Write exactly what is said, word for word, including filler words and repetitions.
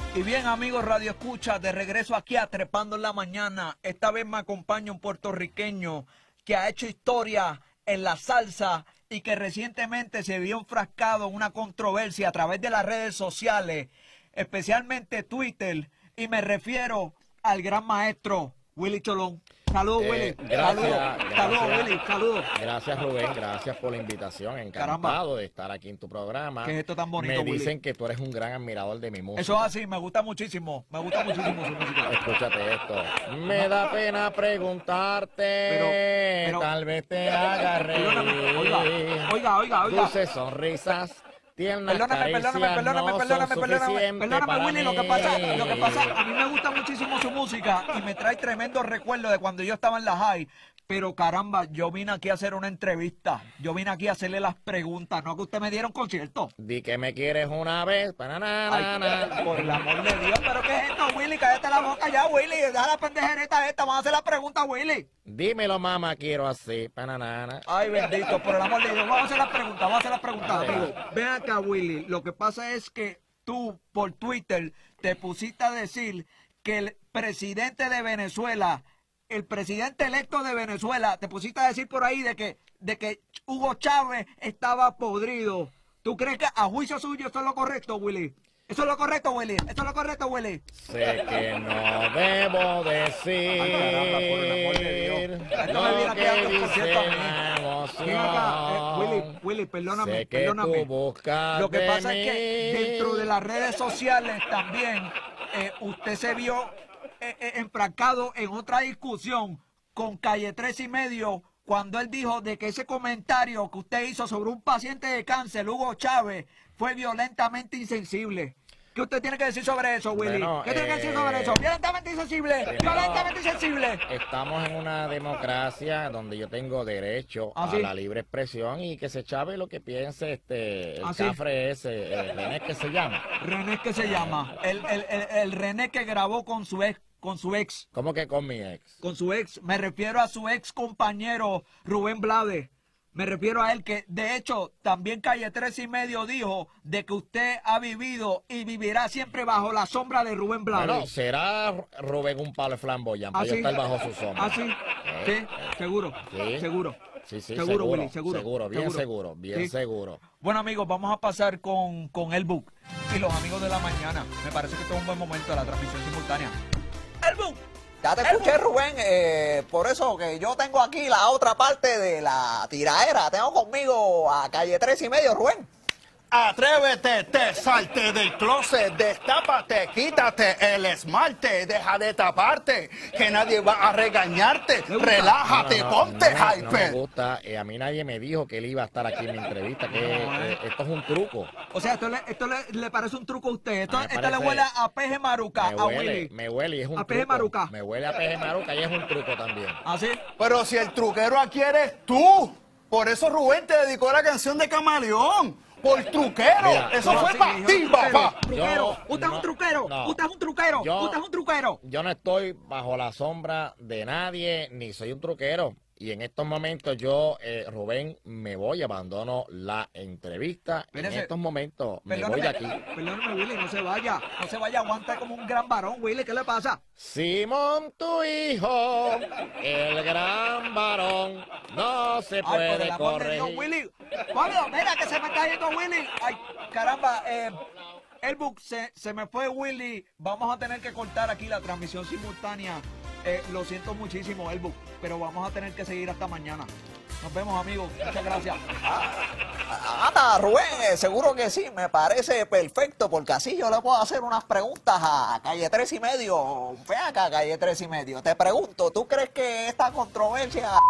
Y bien, amigos Radio Escucha, de regreso aquí a Trepando en la Mañana. Esta vez me acompaña un puertorriqueño que ha hecho historia en la salsa y que recientemente se vio enfrascado en una controversia a través de las redes sociales, especialmente Twitter, y me refiero al gran maestro Willy Colón. Saludos, Eh, Willy. gracias, Saludos, gracias. saludos, Willy. Saludos. Gracias, Rubén. Gracias por la invitación. Encantado Caramba. de estar aquí en tu programa. ¿Qué es esto tan bonito, Me Willy? dicen que tú eres un gran admirador de mi música. Eso es así, me gusta muchísimo. Me gusta muchísimo su música. Escúchate esto. Me da pena preguntarte. Pero, pero- tal vez te haga reír. Perdóname, oiga, oiga, oiga, oiga. Dulces sonrisas. Tiernas Perdóname, perdóname, caricias perdóname, no perdóname, son perdóname, suficientes perdóname, para Willy, lo que mí. pasa, lo que pasa, a mí me gusta muchísimo su música y me trae tremendos recuerdos de cuando yo estaba en la high, pero caramba, yo vine aquí a hacer una entrevista, yo vine aquí a hacerle las preguntas, no que usted me diera un concierto. Di que me quieres una vez. Ay, por el amor de Dios, pero ¿qué es esto, Willy? Cállate la boca ya, Willy, deja la pendejereta esta, vamos a hacer las preguntas, Willy. Dímelo, mamá, quiero así. Pananana. Ay, bendito, por el amor de Dios. Vamos a hacer las preguntas, vamos a hacer las preguntas, Dale. amigo. Ven acá, Willy. Lo que pasa es que tú, por Twitter, te pusiste a decir que el presidente de Venezuela, el presidente electo de Venezuela, te pusiste a decir por ahí de que, de que Hugo Chávez estaba podrido. ¿Tú crees que a juicio suyo eso es lo correcto, Willy? ¿Eso es lo correcto, Willy? ¿Eso es lo correcto, Willy? Sé que no debo decir. Ay, caramba, por el amor de Dios. Esto me viene lo aquí que dando un dice concierto a mí. la emoción. Ven acá, eh, Willy, Willy, perdóname, Sé que perdóname. tú buscas Lo que de pasa es que mí. dentro de las redes sociales también eh, usted se vio eh, eh, enfrascado en otra discusión con Calle tres y medio cuando él dijo de que ese comentario que usted hizo sobre un paciente de cáncer, Hugo Chávez, fue violentamente insensible. ¿Qué usted tiene que decir sobre eso, Willy? Bueno, ¿Qué tiene que decir eh, sobre eso? Violentamente insensible, primero, violentamente insensible. Estamos en una democracia donde yo tengo derecho ¿Ah, a sí? la libre expresión y que se chave lo que piense este el ¿Ah, sí? cafre ese, eh, René, que se llama. René que se llama, el, el, el, el René que grabó con su ex, con su ex. ¿Cómo que con mi ex? Con su ex, me refiero a su ex compañero Rubén Blades. Me refiero a él que, de hecho, también Calle tres y medio dijo de que usted ha vivido y vivirá siempre bajo la sombra de Rubén Blades. Bueno, será Rubén un palo flamboyante ¿Ah, para yo sí? estar bajo su sombra. ¿Ah, sí? Eh, Sí, seguro, sí. seguro. Sí, sí, Seguro, seguro, Willy, seguro, seguro, bien seguro. seguro, bien Sí. seguro. Bueno, amigos, vamos a pasar con, con el book y los amigos de la mañana. Me parece que esto es un buen momento de la transmisión simultánea. ¡El book! Ya te escuché, Rubén, eh, por eso que yo tengo aquí la otra parte de la tiraera. Tengo conmigo a Calle tres y medio, Rubén. Atrévete, te salte del closet, destápate, quítate el esmalte, deja de taparte, que nadie va a regañarte, relájate, No, no, no, ponte no, no me hyper. gusta, eh, a mí nadie me dijo que él iba a estar aquí en mi entrevista, que eh, esto es un truco. O sea, esto le, esto le, le parece un truco a usted. Esto, A mí me esto le parece- huele a peje maruca, Me a huele, Willy. me huele y es un A peje truco. maruca. Me huele a peje maruca y es un truco también. ¿Así? Pero si el truquero aquí eres tú, por eso Rubén te dedicó la canción de Camaleón. Por truquero, Mira, eso No, fue sí, para hijo, ti, truquero, papá. Truquero. Yo Usted es un no- truquero. no. Usted es un truquero. Yo- Usted es un truquero. Yo no estoy bajo la sombra de nadie, ni soy un truquero. Y en estos momentos yo, eh, Rubén, me voy, abandono la entrevista. Espérese. En estos momentos me voy Perdóneme, de aquí. perdóneme, Willy, no se vaya. No se vaya, aguanta como un gran varón, Willy. ¿Qué le pasa? Simón, tu hijo, el gran varón, no se Ay, por puede el amor de Dios, corregir. Willy. Pablo, mira que se me está yendo Willy. Ay, caramba, eh, el book se, se me fue Willy. Vamos a tener que cortar aquí la transmisión simultánea. Eh, lo siento muchísimo, Elbook, pero vamos a tener que seguir hasta mañana. Nos vemos, amigos. Muchas gracias. Anda, Rubén, eh, seguro que sí, me parece perfecto, porque así yo le puedo hacer unas preguntas a Calle tres y medio. Ven acá, Calle tres y medio. Te pregunto, ¿tú crees que esta controversia